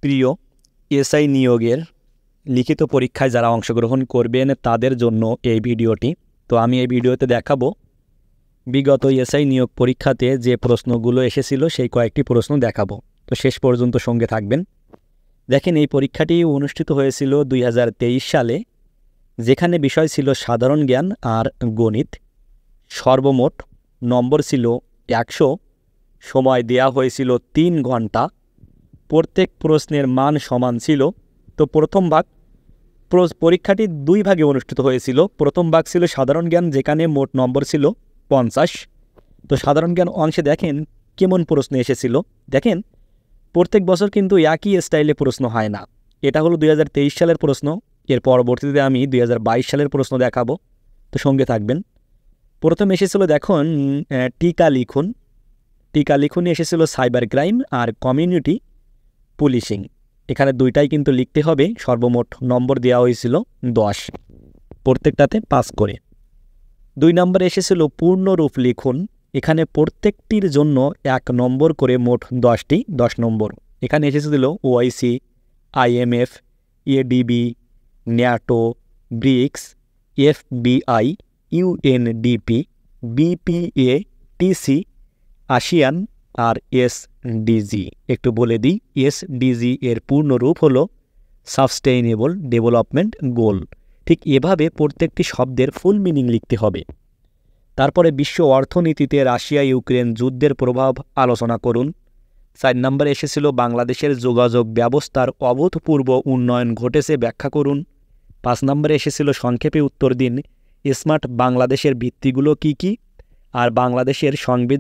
প্রিয় এসআই নিয়োগের লিখিত পরীক্ষায় যারা অংশগ্রহণ করবেন তাদের জন্য এই ভিডিওটি। তো আমি এই ভিডিওতে দেখাবো বিগত এসআই নিয়োগ পরীক্ষাতে যে প্রশ্নগুলো এসেছিল সেই কয়েকটি প্রশ্ন দেখাবো। তো শেষ পর্যন্ত সঙ্গে থাকবেন। দেখেন, এই পরীক্ষাটি অনুষ্ঠিত হয়েছিল 2023 সালে, যেখানে বিষয় ছিল সাধারণ জ্ঞান আর গণিত। সর্বমোট নম্বর ছিল 100, সময় দেয়া হয়েছিল 3 ঘন্টা। প্রত্যেক প্রশ্নের মান সমান ছিল। তো প্রথম ভাগ, পরীক্ষাটি 2 ভাগে অনুষ্ঠিত হয়েছিল। প্রথম ভাগ ছিল সাধারণ জ্ঞান, যেখানে মোট নম্বর ছিল 50। তো সাধারণ জ্ঞান অংশে দেখেন কেমন প্রশ্ন এসেছিল। দেখেন, প্রত্যেক বছর কিন্তু একই স্টাইলে প্রশ্ন হয় না। এটা হলো 2023 সালের প্রশ্ন। এর পরবর্তীতে আমি 2022 সালের প্রশ্ন দেখাবো। তো সঙ্গে থাকবেন। প্রথম এসেছিল, দেখুন, টিকা লিখুন। টিকা লিখুন এসেছিল সাইবার ক্রাইম আর কমিউনিটি পুলিশিং। এখানে দুইটাই কিন্তু লিখতে হবে। সর্বমোট নম্বর দেওয়া হয়েছিল 10, প্রত্যেকটাতে 5 করে। 2 নম্বরে এসেছিল পূর্ণরূপ লিখুন। এখানে প্রত্যেকটির জন্য 1 নম্বর করে, মোট 10টি 10 নম্বর। এখানে এসেছিল OIC, IMF, ADB, NATO, BRICS, FBI, UNDP, BPA, TC, ASEAN আর SDG। একটু বলে দিই, SDG এর পূর্ণরূপ হলো সাস্টেইনেবল ডেভেলপমেন্ট গোল। ঠিক এভাবে প্রত্যেকটি শব্দের ফুল মিনিং লিখতে হবে। তারপরে বিশ্ব অর্থনীতিতে রাশিয়া ইউক্রেন যুদ্ধের প্রভাব আলোচনা করুন। 4 নম্বরে এসেছিল বাংলাদেশের যোগাযোগ ব্যবস্থার অভূতপূর্ব উন্নয়ন ঘটেছে, ব্যাখ্যা করুন। 5 নম্বরে এসেছিল সংক্ষেপে উত্তর দিন, স্মার্ট বাংলাদেশের ভিত্তিগুলো কি কি, আর বাংলাদেশের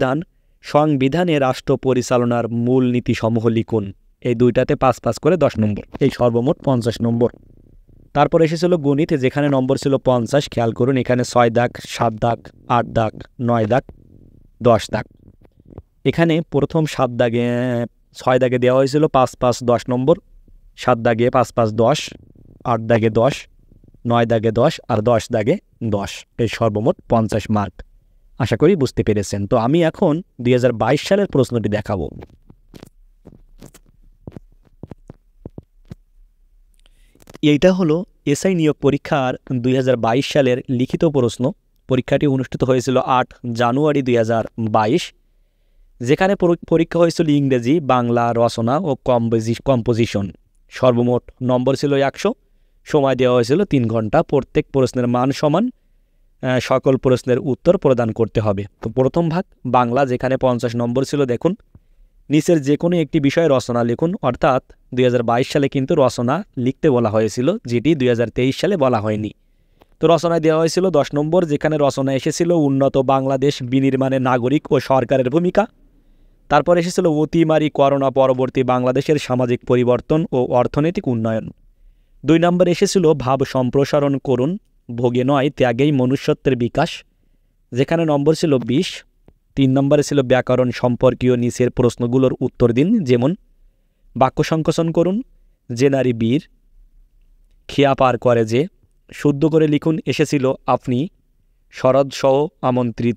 সংবিধানে রাষ্ট্র পরিচালনার মূল নীতিসমূহ লিখুন। এই দুইটাতে 5 করে 10 নম্বর, এই সর্বমোট 50 নম্বর। তারপর এসেছিল গণিত, যেখানে নম্বর ছিল 50। খেয়াল করুন, এখানে 6 দাগ, 7 দাগ, 8 দাগ, 9 দাগ, 10 দাগ। এখানে প্রথম 6 দাগে দেওয়া হয়েছিল 5 10 নম্বর, 7 দাগে 5 10, 8 দাগে 10, 9 দাগে 10 আর 10 দাগে 10। এই সর্বমোট 50 মার্ক। আশা করি বুঝতে পেরেছেন। তো আমি এখন 2022 সালের প্রশ্নটি দেখাবো। এইটা হলো এসআই নিয়োগ পরীক্ষার 2022 সালের লিখিত প্রশ্ন। পরীক্ষাটি অনুষ্ঠিত হয়েছিল 8 জানুয়ারি 2022, যেখানে পরীক্ষা হয়েছিল ইংরেজি, বাংলা, রচনা ও কম্পোজিশন। সর্বমোট নম্বর ছিল 100, সময় দেওয়া হয়েছিল 3 ঘন্টা। প্রত্যেক প্রশ্নের মান সমান, সকল প্রশ্নের উত্তর প্রদান করতে হবে। তো প্রথম ভাগ বাংলা, যেখানে 50 নম্বর ছিল। দেখুন, নিচের যে কোনো একটি বিষয়ে রচনা লিখুন। অর্থাৎ 2022 সালে কিন্তু রচনা লিখতে বলা হয়েছিল, যেটি 2023 সালে বলা হয়নি। তো রচনায় দেওয়া হয়েছিল 10 নম্বর, যেখানে রচনা এসেছিল উন্নত বাংলাদেশ বিনির্মাণে নাগরিক ও সরকারের ভূমিকা। তারপর এসেছিল অতিমারি করোনা পরবর্তী বাংলাদেশের সামাজিক পরিবর্তন ও অর্থনৈতিক উন্নয়ন। 2 নম্বর এসেছিল ভাব সম্প্রসারণ করুন, ভোগে নয় ত্যাগেই মনুষ্যত্বের বিকাশ, যেখানে নম্বর ছিল 20। 3 নম্বরে ছিল ব্যাকরণ সম্পর্কীয় নিচের প্রশ্নগুলোর উত্তর দিন, যেমন বাক্য সংকোচন করুন, যে নারী বীর, খেয়া পার করে যে, শুদ্ধ করে লিখুন। এসেছিল আপনি শরৎসহ আমন্ত্রিত।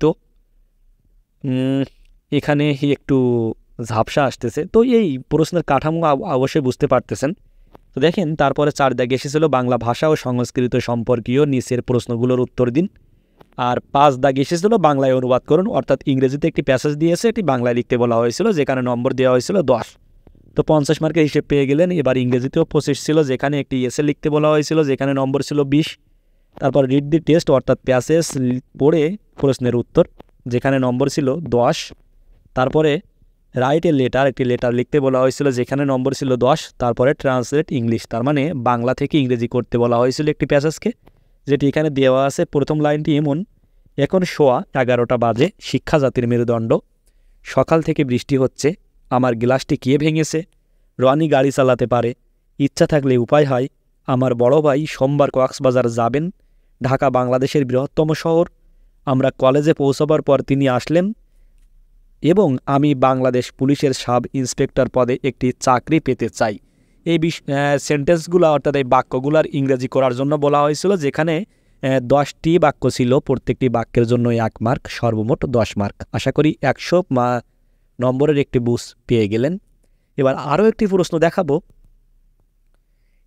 এখানে একটু ঝাপসা আসতেছে, তো এই প্রশ্নের কাঠামো অবশ্যই বুঝতে পারতেছেন। তো দেখেন, তারপরে 4 দাগে এসেছিল বাংলা ভাষা ও সংস্কৃত সম্পর্কীয় নিচের প্রশ্নগুলোর উত্তর দিন। আর 5 দাগে এসেছিল বাংলায় অনুবাদ করুন। অর্থাৎ ইংরেজিতে একটি প্যাসেজ দিয়েছে, এটি বাংলায় লিখতে বলা হয়েছিল, যেখানে নম্বর দেওয়া হয়েছিল 10। তো 50 মার্কের হিসেব পেয়ে গেলেন। এবার ইংরেজিতেও 25 ছিল, যেখানে একটি এসে লিখতে বলা হয়েছিল, যেখানে নম্বর ছিল 20। তারপর রিড দি টেক্সট, অর্থাৎ প্যাসেজ পড়ে প্রশ্নের উত্তর, যেখানে নম্বর ছিল 10। তারপরে রাইট এ লেটার, একটি লেটার লিখতে বলা হয়েছিল, যেখানে নম্বর ছিল 10। তারপরে ট্রান্সলেট ইংলিশ, তার মানে বাংলা থেকে ইংরেজি করতে বলা হয়েছিল একটি প্যাসেজকে, যেটি এখানে দেওয়া আছে। প্রথম লাইনটি এমন, এখন সোয়া 11টা বাজে, শিক্ষা জাতির মেরুদণ্ড, সকাল থেকে বৃষ্টি হচ্ছে, আমার গ্লাসটি কে ভেঙেছে, রনি গাড়ি চালাতে পারে, ইচ্ছা থাকলে উপায় হয়, আমার বড় ভাই সোমবার কক্সবাজার যাবেন, ঢাকা বাংলাদেশের বৃহত্তম শহর, আমরা কলেজে পৌঁছাবার পর তিনি আসলেন, এবং আমি বাংলাদেশ পুলিশের সাব ইন্সপেক্টর পদে একটি চাকরি পেতে চাই। এই সেন্টেন্সগুলো, অর্থাৎ এই বাক্যগুলার ইংরেজি করার জন্য বলা হয়েছিল, যেখানে 10টি বাক্য ছিল, প্রত্যেকটি বাক্যের জন্য 1 মার্ক, সর্বমোট 10 মার্ক। আশা করি 100 নম্বরের একটি বুঝ পেয়ে গেলেন। এবার আরও একটি প্রশ্ন দেখাবো।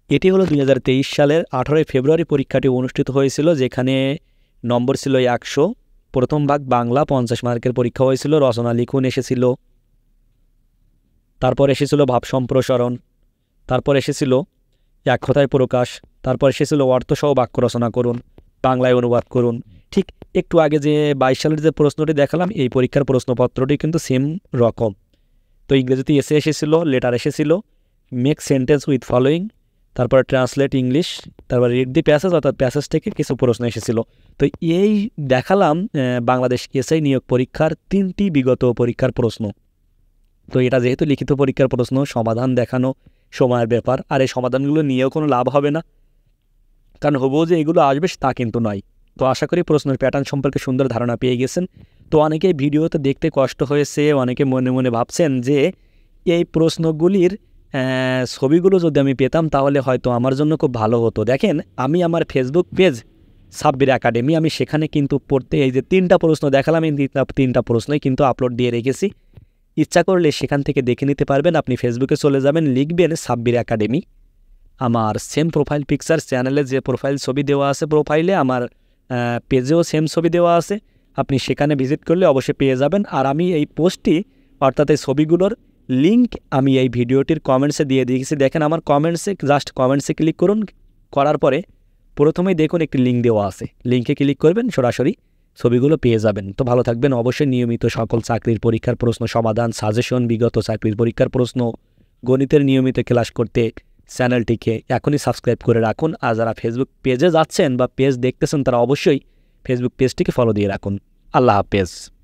এটি হলো 2023 সালের 18 ফেব্রুয়ারি পরীক্ষাটি অনুষ্ঠিত হয়েছিল, যেখানে নম্বর ছিল 100। প্রথম ভাগ বাংলা 50 মার্কের পরীক্ষা হয়েছিল। রচনা লিখুন এসেছিল, তারপর এসেছিল ভাব সম্প্রসারণ, তারপর এসেছিল এক কথায় প্রকাশ, তারপর এসেছিল অর্থসহ বাক্য রচনা করুন, বাংলায় অনুবাদ করুন। ঠিক একটু আগে যে 22 সালের যে প্রশ্নটি দেখালাম, এই পরীক্ষার প্রশ্নপত্রটি কিন্তু সেম রকম। তো ইংরেজিতে এসে এসেছিল, লেটার এসেছিল, মেক সেন্টেন্স উইথ ফলোয়িং, তারপর ট্রান্সলেট ইংলিশ, তারপর রিড দি প্যাসেজ, অর্থাৎ প্যাসেজ থেকে কিছু প্রশ্ন এসেছিল। তো এই দেখালাম বাংলাদেশ এসআই নিয়োগ পরীক্ষার 3টি বিগত পরীক্ষার প্রশ্ন। তো এটা যেহেতু লিখিত পরীক্ষার প্রশ্ন, সমাধান দেখানো সময়ের ব্যাপার, আর এই সমাধানগুলো নিয়েও কোনো লাভ হবে না, কারণ হবো যে এগুলো আসবে তা কিন্তু নয়। তো আশা করি প্রশ্নের প্যাটার্ন সম্পর্কে সুন্দর ধারণা পেয়ে গেছেন। তো অনেকেই ভিডিওতে দেখতে কষ্ট হয়েছে, অনেকে মনে মনে ভাবছেন যে এই প্রশ্নগুলির ছবিগুলো যদি আমি পেতাম তাহলে হয়তো আমার জন্য খুব ভালো হতো। দেখেন, আমি আমার ফেসবুক পেজ সাব্বির একাডেমি, আমি সেখানে কিন্তু পড়তে এই যে 3টা প্রশ্ন দেখালাম, এই 3টা প্রশ্নই কিন্তু আপলোড দিয়ে রেখেছি। ইচ্ছা করলে সেখান থেকে দেখে নিতে পারবেন। আপনি ফেসবুকে চলে যাবেন, লিখবেন সাব্বির একাডেমি, আমার সেম প্রোফাইল পিকচার, চ্যানেলে যে প্রোফাইল ছবি দেওয়া আছে প্রোফাইলে, আমার পেজেও সেম ছবি দেওয়া আছে। আপনি সেখানে ভিজিট করলে অবশ্যই পেয়ে যাবেন। আর আমি এই পোস্টটি, অর্থাৎ এই ছবিগুলোর লিঙ্ক আমি এই ভিডিওটির কমেন্টসে দিয়ে দিয়েছি। দেখেন আমার কমেন্টসে, জাস্ট কমেন্টসে ক্লিক করুন, করার পরে প্রথমেই দেখুন একটি লিঙ্ক দেওয়া আছে, লিঙ্কে ক্লিক করবেন, সরাসরি ছবিগুলো পেয়ে যাবেন। তো ভালো থাকবেন। অবশ্যই নিয়মিত সকল চাকরির পরীক্ষার প্রশ্ন সমাধান, সাজেশন, বিগত চাকরির পরীক্ষার প্রশ্ন, গণিতের নিয়মিত ক্লাস করতে চ্যানেলটিকে এখনই সাবস্ক্রাইব করে রাখুন। আর যারা ফেসবুক পেজে যাচ্ছেন বা পেজ দেখতেছেন, তারা অবশ্যই ফেসবুক পেজটিকে ফলো দিয়ে রাখুন। আল্লাহ হাফেজ।